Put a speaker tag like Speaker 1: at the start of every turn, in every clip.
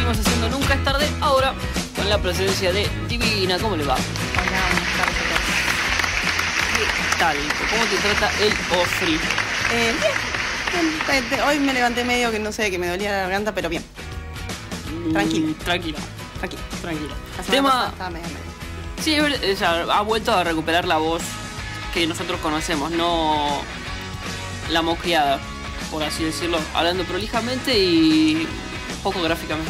Speaker 1: venimos haciendo Nunca es tarde, ahora con la presencia de Divina. ¿Cómo le va?
Speaker 2: Hola, buenas tardes a todos.
Speaker 1: ¿Qué tal? ¿Cómo te trata el Ofri?
Speaker 2: Bien. Hoy me levanté medio que no sé, que me dolía la garganta, pero bien. Tranquilo.
Speaker 1: Tranquilo.
Speaker 2: La semana
Speaker 1: Tema...
Speaker 2: pasada estaba medio.
Speaker 1: Sí, o sea, ha vuelto a recuperar la voz que nosotros conocemos, no la moqueada, por así decirlo, hablando prolijamente y un poco gráficamente.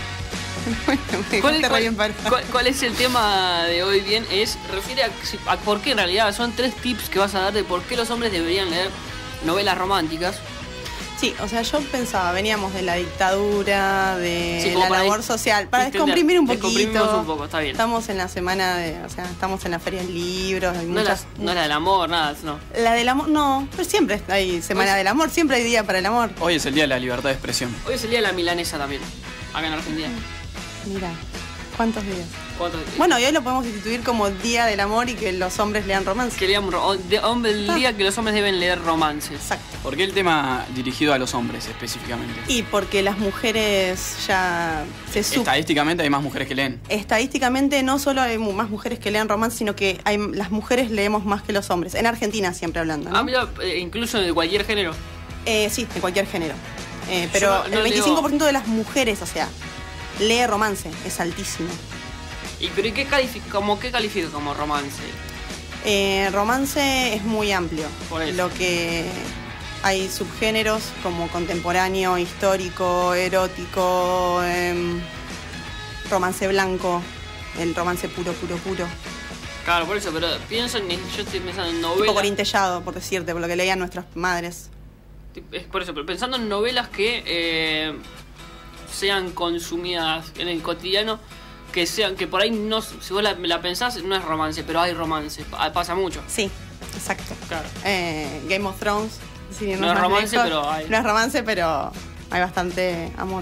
Speaker 1: ¿Cuál es el tema de hoy bien? Refiere a por qué en realidad son 3 tips que vas a dar de por qué los hombres deberían leer novelas románticas.
Speaker 2: Sí, o sea, yo pensaba, veníamos de la dictadura, de
Speaker 1: sí,
Speaker 2: la labor social, para descomprimir un poquito.
Speaker 1: Descomprimimos un poco, está bien.
Speaker 2: Estamos en la semana o sea, estamos en la feria del libro. Hay
Speaker 1: no es la del amor, nada, no.
Speaker 2: La del amor, no, pero siempre hay semana del amor, siempre hay día para el amor.
Speaker 3: Hoy es el día de la libertad de expresión.
Speaker 1: Hoy es el día de la milanesa también, acá en Argentina.
Speaker 2: Mira, ¿cuántos días?
Speaker 1: ¿Cuántos días?
Speaker 2: Bueno, y hoy lo podemos instituir como Día del Amor y que los hombres lean romance.
Speaker 1: Que lean el día que los hombres deben leer romances.
Speaker 2: Exacto.
Speaker 3: ¿Por qué el tema dirigido a los hombres específicamente?
Speaker 2: Y porque las mujeres ya se
Speaker 3: Estadísticamente hay más mujeres que leen.
Speaker 2: Estadísticamente no solo hay más mujeres que lean romance, sino que las mujeres leemos más que los hombres. En Argentina siempre hablando, ¿no?
Speaker 1: Mira, incluso de cualquier género.
Speaker 2: Sí, de cualquier género. Pero
Speaker 1: no
Speaker 2: el 25% de las mujeres, o sea, lee romance, es altísimo.
Speaker 1: ¿Pero qué califica como romance?
Speaker 2: Romance es muy amplio.
Speaker 1: Por eso.
Speaker 2: Lo que hay subgéneros como contemporáneo, histórico, erótico, romance blanco, el romance puro.
Speaker 1: Claro, por eso, pero yo estoy pensando en novelas.
Speaker 2: Tipo corintellado, por decirte, por lo que leían nuestras madres.
Speaker 1: Es por eso, pero pensando en novelas que sean consumidas en el cotidiano, que por ahí no, si vos la pensás, no es romance, pero hay romance, pasa mucho.
Speaker 2: Sí, exacto.
Speaker 1: Claro.
Speaker 2: Game of Thrones, sí,
Speaker 1: no es romance, pero hay.
Speaker 2: No es romance, pero hay bastante amor.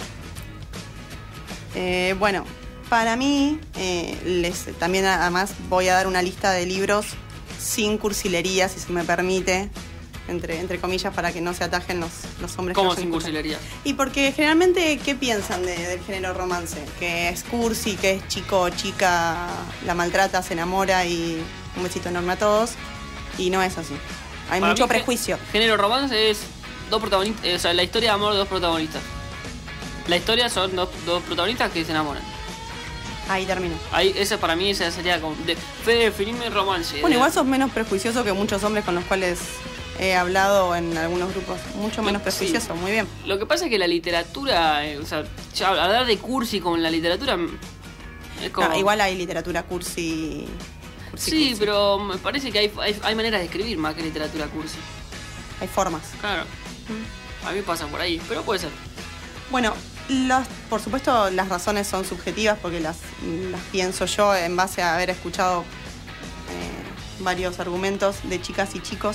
Speaker 2: Bueno, para mí, también además voy a dar una lista de libros sin cursilería, si se me permite. Entre comillas, para que no se atajen los hombres.
Speaker 1: ¿Cómo sin cursilería?
Speaker 2: Y porque generalmente, ¿qué piensan del género romance? Que es cursi, que es chico o chica, la maltrata, se enamora y un besito enorme a todos. Y no es así. Hay
Speaker 1: Para
Speaker 2: mucho
Speaker 1: mí,
Speaker 2: prejuicio.
Speaker 1: Género romance es 2 protagonistas, o sea, la historia de amor de 2 protagonistas. La historia son dos protagonistas que se enamoran.
Speaker 2: Ahí termino.
Speaker 1: Esa para mí esa sería como... definirme romance.
Speaker 2: Bueno, igual sos menos prejuicioso que muchos hombres con los cuales he hablado en algunos grupos. Mucho menos prejuicioso,
Speaker 1: sí.
Speaker 2: Muy bien.
Speaker 1: Lo que pasa es que la literatura, o sea, ya hablar de cursi con la literatura es como...
Speaker 2: No, igual hay literatura cursi.
Speaker 1: Sí, pero me parece que hay maneras de escribir más que literatura cursi.
Speaker 2: Hay formas.
Speaker 1: Claro. A mí pasa por ahí, pero puede ser.
Speaker 2: Bueno, por supuesto las razones son subjetivas porque las pienso yo en base a haber escuchado varios argumentos de chicas y chicos.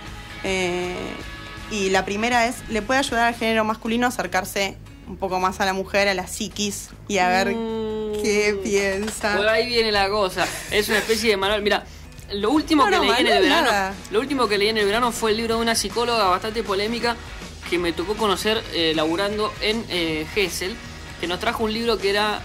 Speaker 2: Y la primera es, le puede ayudar al género masculino a acercarse un poco más a la mujer, a la psiquis y a ver qué piensa.
Speaker 1: Por ahí viene la cosa. Es una especie de manual. Mira, lo último que leí en el verano fue el libro de una psicóloga bastante polémica que me tocó conocer laburando en Gesell, que nos trajo un libro que era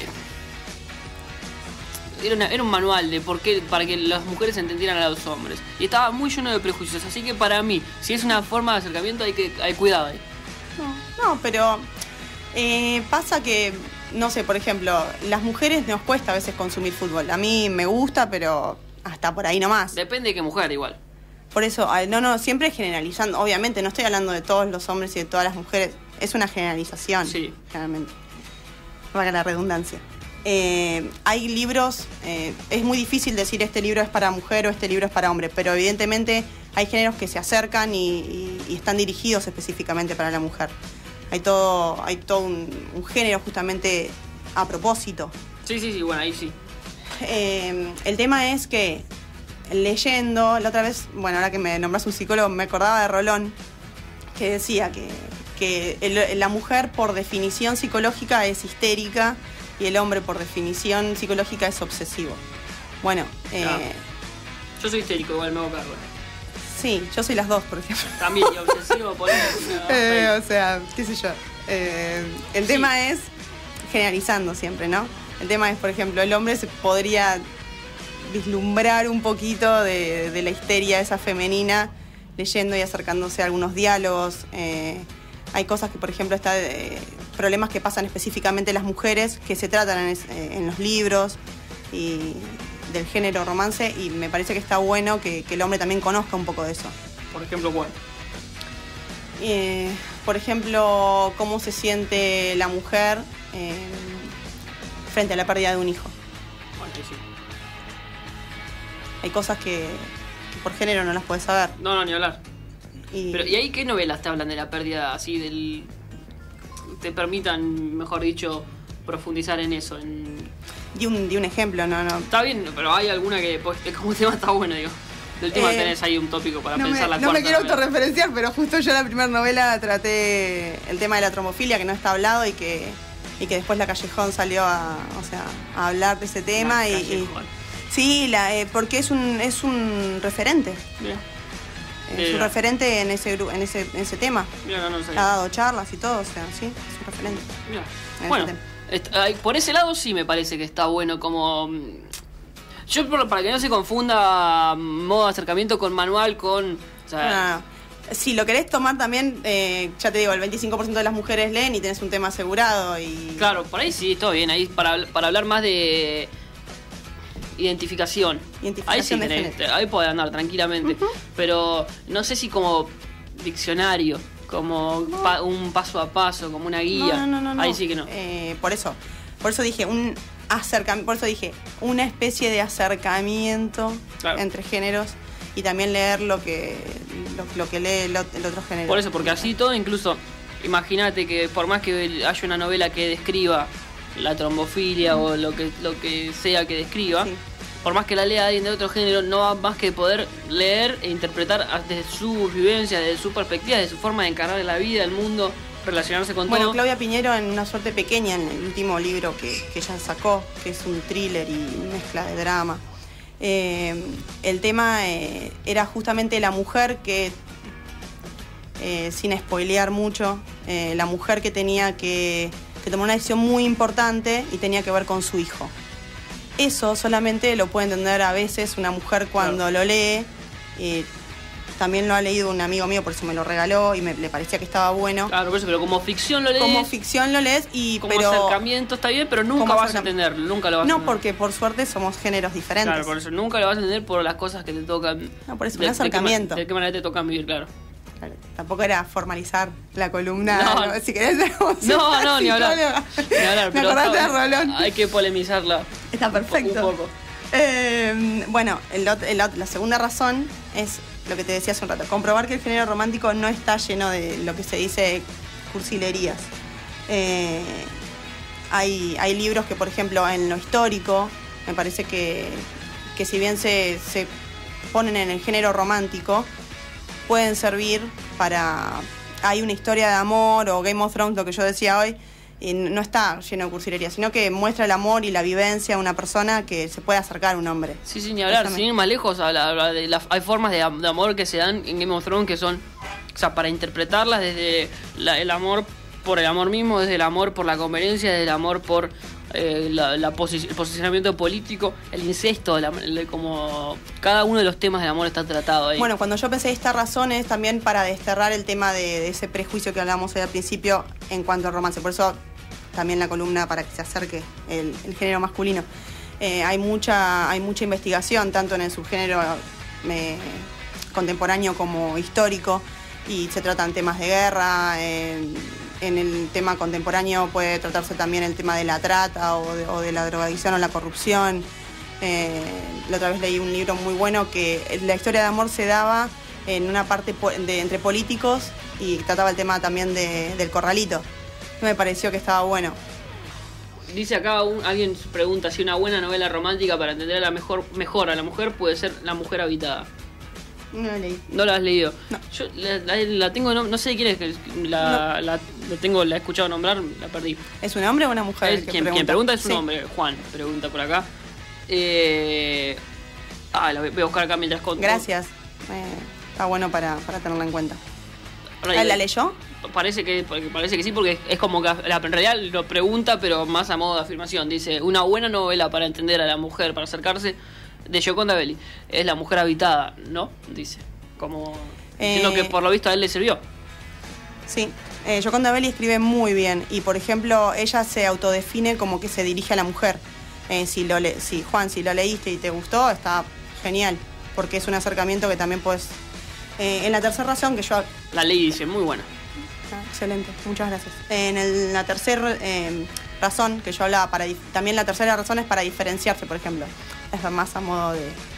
Speaker 1: un manual de para que las mujeres entendieran a los hombres. Y estaba muy lleno de prejuicios, así que para mí, si es una forma de acercamiento, hay cuidado ahí.
Speaker 2: No, pero pasa que, no sé, por ejemplo, las mujeres nos cuesta a veces consumir fútbol. A mí me gusta, pero hasta por ahí nomás.
Speaker 1: Depende de qué mujer, igual.
Speaker 2: Por eso, siempre generalizando. Obviamente, no estoy hablando de todos los hombres y de todas las mujeres. Es una generalización,
Speaker 1: sí.
Speaker 2: Generalmente. Valga la redundancia. Hay libros, es muy difícil decir este libro es para mujer o este libro es para hombre, pero evidentemente hay géneros que se acercan y están dirigidos específicamente para la mujer. Hay todo un género justamente a propósito.
Speaker 1: Sí, bueno, ahí sí.
Speaker 2: El tema es que leyendo, la otra vez, bueno, ahora que me nombras un psicólogo, me acordaba de Rolón, que decía que la mujer por definición psicológica es histérica y el hombre por definición psicológica es obsesivo. Bueno,
Speaker 1: yo soy histérico, igual me hago cargo.
Speaker 2: Sí, yo soy las dos, por ejemplo.
Speaker 1: También, y obsesivo, por eso.
Speaker 2: O sea, qué sé yo. El tema es, generalizando siempre, ¿no? El tema es, por ejemplo, el hombre se podría vislumbrar un poquito de la histeria esa femenina leyendo y acercándose a algunos diálogos. Hay cosas que, por ejemplo, problemas que pasan específicamente las mujeres que se tratan en los libros y del género romance, y me parece que está bueno que el hombre también conozca un poco de eso.
Speaker 1: Por ejemplo, ¿cuál?
Speaker 2: Por ejemplo, cómo se siente la mujer frente a la pérdida de un hijo.
Speaker 1: Bueno, sí.
Speaker 2: Hay cosas que por género no las puedes saber.
Speaker 1: No, ni hablar. ¿Y ahí qué novelas te hablan de la pérdida así te permitan, mejor dicho, profundizar en eso?
Speaker 2: Di un ejemplo, no.
Speaker 1: Está bien, pero hay alguna que como tema está bueno, digo. Del tema tenés ahí un tópico para pensar la cuarta.
Speaker 2: No me quiero autorreferenciar, pero justo yo en la primera novela traté el tema de la trombofilia, que no está hablado, y que después La Callejón salió a hablar de ese tema. Sí, porque es un referente.
Speaker 1: Bien.
Speaker 2: Es un referente en ese tema.
Speaker 1: Mira, no sé.
Speaker 2: Ha dado charlas y todo, o sea, sí, es un referente.
Speaker 1: Mira. Bueno, por ese lado sí me parece que está bueno como... Yo, para que no se confunda modo de acercamiento con manual, con... O sea,
Speaker 2: si lo querés tomar también, ya te digo, el 25% de las mujeres leen y tenés un tema asegurado.
Speaker 1: Claro, por ahí sí, todo bien. Ahí para hablar más de identificación. Ahí sí ahí podés andar tranquilamente. Pero no sé si como diccionario, como un paso a paso, como una guía.
Speaker 2: No.
Speaker 1: Ahí sí que no.
Speaker 2: Por eso dije una especie de acercamiento entre géneros, y también leer lo que lee el otro género.
Speaker 1: Por eso, porque así todo, incluso imagínate que por más que haya una novela que describa la trombofilia o lo que sea que describa, sí, por más que la lea alguien de otro género, no va más que poder leer e interpretar desde su vivencia, desde su perspectiva, desde su forma de encarar la vida, el mundo, relacionarse con todo.
Speaker 2: Bueno, Claudia Piñero, en Una suerte pequeña, en el último libro que ella sacó, que es un thriller y mezcla de drama, el tema era justamente la mujer que, sin spoilear mucho, la mujer que tenía que tomar una decisión muy importante y tenía que ver con su hijo. Eso solamente lo puede entender a veces una mujer cuando lo lee. También lo ha leído un amigo mío, por eso me lo regaló y le parecía que estaba bueno.
Speaker 1: Claro, por eso, pero como ficción lo lees.
Speaker 2: Como ficción lo lees
Speaker 1: como acercamiento está bien, pero nunca vas a entenderlo, nunca lo vas a entender.
Speaker 2: No, porque por suerte somos géneros diferentes.
Speaker 1: Claro, por eso nunca lo vas a entender por las cosas que te tocan.
Speaker 2: No, por eso, un acercamiento.
Speaker 1: De qué manera te tocan vivir, claro.
Speaker 2: Claro, tampoco era formalizar la columna. No, si querés
Speaker 1: no, ni hablar.
Speaker 2: Me acordaste de Rolón.
Speaker 1: Hay que polemizarla.
Speaker 2: Está perfecto.
Speaker 1: Un poco.
Speaker 2: Bueno, la segunda razón es lo que te decía hace un rato, comprobar que el género romántico no está lleno de lo que se dice cursilerías. Hay libros que, por ejemplo, en lo histórico, me parece que si bien se ponen en el género romántico, pueden servir para... Hay una historia de amor, o Game of Thrones, lo que yo decía hoy, y no está lleno de cursilería, sino que muestra el amor y la vivencia de una persona que se puede acercar a un hombre.
Speaker 1: Sí, ni hablar, sin ir más lejos, hay formas de amor que se dan en Game of Thrones que son, o sea, para interpretarlas desde el amor por el amor mismo, desde el amor por la conveniencia, desde el amor por el posicionamiento político, el incesto, como cada uno de los temas del amor está tratado ahí.
Speaker 2: Bueno, cuando yo pensé esta razón es también para desterrar el tema de ese prejuicio que hablábamos al principio en cuanto al romance. Por eso también la columna, para que se acerque el género masculino. Hay mucha investigación, tanto en el subgénero contemporáneo como histórico, y se tratan temas de guerra. En el tema contemporáneo puede tratarse también el tema de la trata o de la drogadicción o la corrupción. La otra vez leí un libro muy bueno que la historia de amor se daba en una parte entre políticos, y trataba el tema también del corralito. Me pareció que estaba bueno.
Speaker 1: Dice acá, alguien pregunta si una buena novela romántica para entender mejor a la mujer puede ser La mujer habitada.
Speaker 2: No la leí.
Speaker 1: ¿No la has leído?
Speaker 2: No.
Speaker 1: Yo la tengo, no sé quién es, la he escuchado nombrar, la perdí.
Speaker 2: ¿Es un hombre o una mujer?
Speaker 1: Quien pregunta es un hombre, Juan, pregunta por acá. La voy a buscar acá mientras conto.
Speaker 2: Gracias. Está bueno para tenerla en cuenta. ¿La leyó?
Speaker 1: Parece que sí, porque es como que en realidad lo pregunta, pero más a modo de afirmación. Dice, una buena novela para entender a la mujer, para acercarse, de Gioconda Belli, es La mujer habitada, ¿no? Dice, como diciendo que por lo visto a él le sirvió.
Speaker 2: Sí, Gioconda Belli escribe muy bien y, por ejemplo, ella se autodefine como que se dirige a la mujer. Juan, si lo leíste y te gustó, está genial, porque es un acercamiento que también puedes... en la tercera razón que yo...
Speaker 1: La leí, dice, muy buena.
Speaker 2: Excelente, muchas gracias. La tercera razón que yo hablaba, también la tercera razón es para diferenciarse, por ejemplo. Es más a modo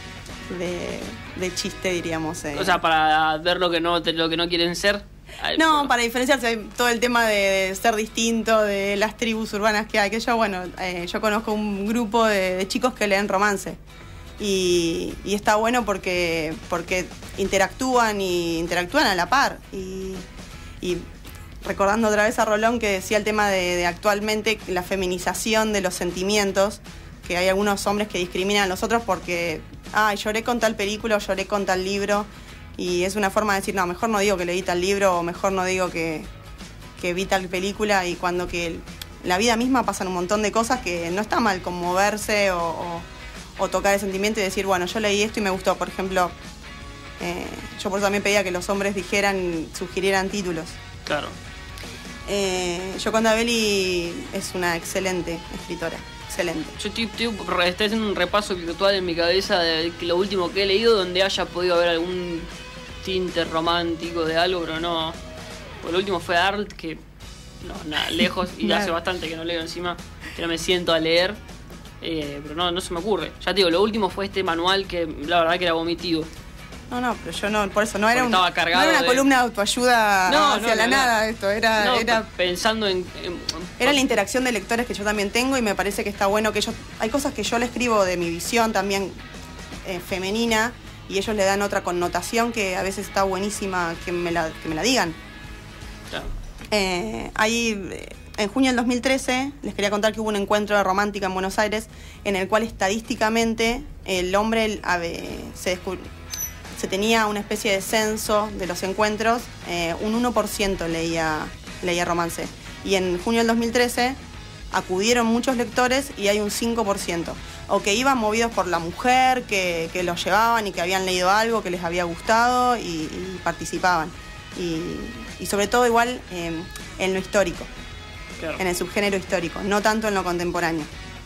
Speaker 2: de chiste, diríamos.
Speaker 1: O sea, para ver lo que no quieren ser.
Speaker 2: No, para diferenciarse, todo el tema de ser distinto, de las tribus urbanas que hay. Que yo conozco un grupo de chicos que leen romance. Y está bueno porque interactúan a la par. Y recordando otra vez a Rolón, que decía el tema de actualmente la feminización de los sentimientos, que hay algunos hombres que discriminan a los otros porque lloré con tal película o lloré con tal libro, y es una forma de decir, no, mejor no digo que leí tal libro o mejor no digo que vi tal película, y cuando que la vida misma pasan un montón de cosas que no está mal conmoverse o tocar el sentimiento y decir, bueno, yo leí esto y me gustó. Por ejemplo, yo por eso también pedía que los hombres sugirieran títulos.
Speaker 1: Claro.
Speaker 2: Gioconda Belli es una excelente escritora, excelente.
Speaker 1: Yo estoy haciendo un repaso virtual en mi cabeza de lo último que he leído donde haya podido haber algún tinte romántico de algo, pero no. Pues lo último fue Art, que no, nada, lejos, y hace bastante que no leo encima, que no me siento a leer, pero no se me ocurre. Ya te digo, lo último fue este manual que la verdad que era vomitivo.
Speaker 2: No, pero yo no, por eso no era
Speaker 1: una
Speaker 2: columna de autoayuda hacia la nada esto, era
Speaker 1: pensando en
Speaker 2: era la interacción de lectores que yo también tengo, y me parece que está bueno que hay cosas que yo le escribo de mi visión también femenina, y ellos le dan otra connotación que a veces está buenísima que me la digan.
Speaker 1: Claro.
Speaker 2: En junio del 2013 les quería contar que hubo un encuentro de romántica en Buenos Aires en el cual estadísticamente el hombre se tenía una especie de censo de los encuentros, un 1% leía romance. Y en junio del 2013 acudieron muchos lectores y hay un 5%. O que iban movidos por la mujer, que los llevaban y que habían leído algo que les había gustado y participaban. Y sobre todo igual en lo histórico,
Speaker 1: claro,
Speaker 2: en el subgénero histórico, no tanto en lo contemporáneo.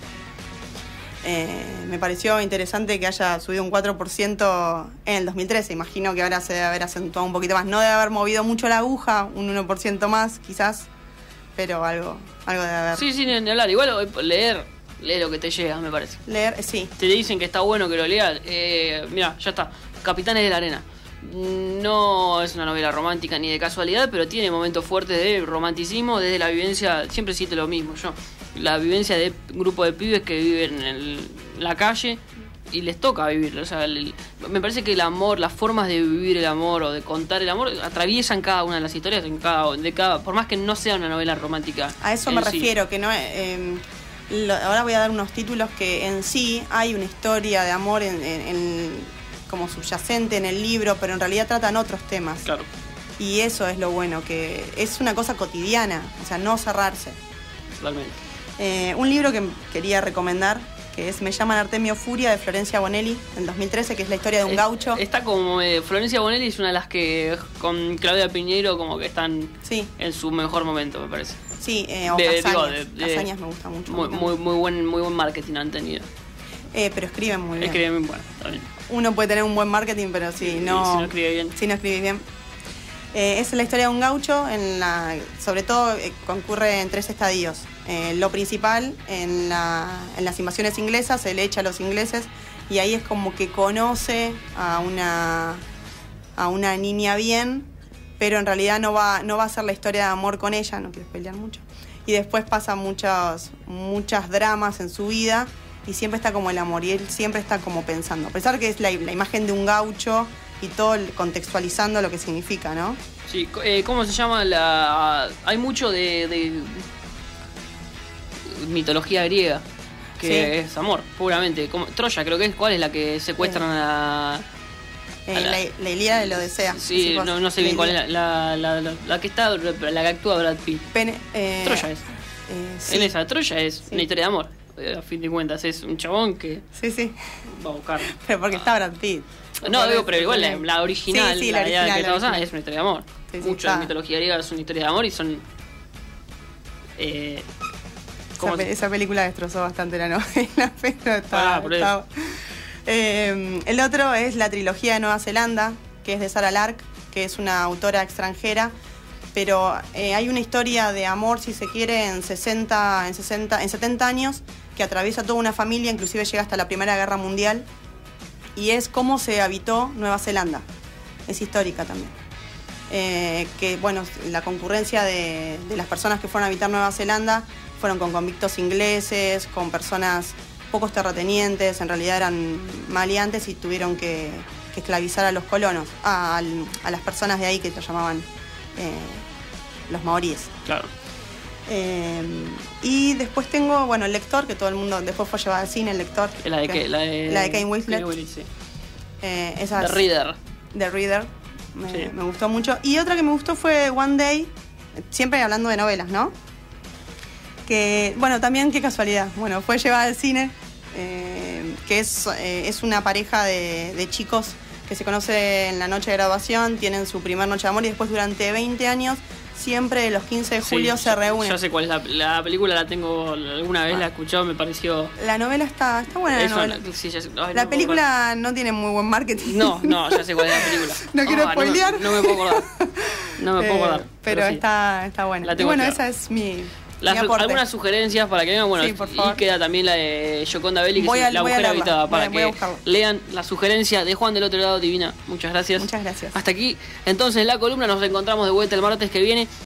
Speaker 2: Me pareció interesante que haya subido un 4% en el 2013. Imagino que ahora se debe haber acentuado un poquito más. No debe haber movido mucho la aguja, un 1% más quizás, pero algo debe haber.
Speaker 1: Sí, ni hablar. Igual leer lo que te llega, me parece.
Speaker 2: Leer, sí.
Speaker 1: Te dicen que está bueno que lo leas. Mira, ya está. Capitanes de la Arena. No es una novela romántica ni de casualidad, pero tiene momentos fuertes de romanticismo desde la vivencia. Siempre cito lo mismo yo. La vivencia de un grupo de pibes que viven en la calle y les toca vivir. O sea, me parece que el amor, las formas de vivir el amor o de contar el amor atraviesan cada una de las historias por más que no sea una novela romántica.
Speaker 2: A eso me refiero, que no ahora voy a dar unos títulos que en sí hay una historia de amor como subyacente en el libro, pero en realidad tratan otros temas.
Speaker 1: Claro.
Speaker 2: Y eso es lo bueno, que es una cosa cotidiana, o sea, no cerrarse.
Speaker 1: Totalmente.
Speaker 2: Un libro que quería recomendar, que es Me llaman Artemio Furia, de Florencia Bonelli, en 2013, que es la historia de un gaucho.
Speaker 1: Está como Florencia Bonelli es una de las que con Claudia Piñeiro como que están en su mejor momento, me parece.
Speaker 2: Sí, Casañas me gusta mucho.
Speaker 1: Muy buen marketing han tenido.
Speaker 2: Pero escriben muy bien.
Speaker 1: Escriben muy bueno, está bien.
Speaker 2: Uno puede tener un buen marketing, pero si no escribe bien. Es la historia de un gaucho, sobre todo concurre en 3 estadios. Lo principal, en las invasiones inglesas, se le echa a los ingleses, y ahí es como que conoce a una niña bien, pero en realidad no va a ser la historia de amor con ella, no quiero pelear mucho. Y después pasa muchas dramas en su vida, y siempre está como el amor, y él siempre está como pensando. A pesar que es la imagen de un gaucho y todo contextualizando lo que significa, ¿no?
Speaker 1: Sí, ¿cómo se llama? Hay mucho de mitología griega, que es amor, puramente. Troya creo que es. ¿Cuál es la que secuestran
Speaker 2: La Ilíada de la Odisea.
Speaker 1: Sí, no sé bien cuál es la que está, la que actúa Brad Pitt. Troya es.
Speaker 2: Sí.
Speaker 1: En esa Troya es una historia de amor. A fin de cuentas, es un chabón que
Speaker 2: Sí.
Speaker 1: va a buscar.
Speaker 2: Pero porque está Brad Pitt.
Speaker 1: No, digo, pero igual la original,
Speaker 2: Sí,
Speaker 1: la
Speaker 2: la original,
Speaker 1: idea que
Speaker 2: la
Speaker 1: estamos
Speaker 2: original.
Speaker 1: es una historia de amor.
Speaker 2: Sí,
Speaker 1: Mucho
Speaker 2: está.
Speaker 1: de mitología griega es una historia de amor y son.
Speaker 2: Esa película destrozó bastante la novela, pero está. El otro es la trilogía de Nueva Zelanda, que es de Sarah Lark, que es una autora extranjera, pero hay una historia de amor, si se quiere, en 70 años, que atraviesa toda una familia, inclusive llega hasta la Primera Guerra Mundial, y es cómo se habitó Nueva Zelanda. Es histórica también. Que bueno, la concurrencia de las personas que fueron a habitar Nueva Zelanda fueron con convictos ingleses, con personas pocos terratenientes, en realidad eran maleantes y tuvieron que esclavizar a los colonos, a las personas de ahí que se llamaban los maoríes.
Speaker 1: Claro.
Speaker 2: Y después tengo, bueno, El Lector, que todo el mundo después fue llevado al cine, El Lector.
Speaker 1: ¿La de qué? La de
Speaker 2: Kate Winslet.
Speaker 1: Sí.
Speaker 2: The
Speaker 1: Reader.
Speaker 2: The Reader.
Speaker 1: Sí.
Speaker 2: Me gustó mucho. Y otra que me gustó fue One Day, siempre hablando de novelas, ¿no? Que, bueno, también qué casualidad. Bueno, fue llevada al cine, que es una pareja de chicos que se conoce en la noche de graduación, tienen su primer noche de amor y después durante 20 años, siempre los 15 de julio se reúnen.
Speaker 1: Yo sé cuál es la película, la tengo, alguna vez la he escuchado, me pareció...
Speaker 2: La novela está buena. La película no tiene muy buen marketing.
Speaker 1: No, ya sé cuál es la película.
Speaker 2: No quiero spoilear.
Speaker 1: No me puedo acordar.
Speaker 2: Pero sí. está buena. Y bueno, esa es mi aporte.
Speaker 1: Algunas sugerencias para que vean, bueno,
Speaker 2: sí, por favor.
Speaker 1: Y queda también la de Gioconda Belli, que es La Mujer Habitada, para que lean la sugerencia de Juan del Otro Lado, divina. Muchas gracias.
Speaker 2: Muchas gracias.
Speaker 1: Hasta aquí, entonces, la columna. Nos encontramos de vuelta el martes que viene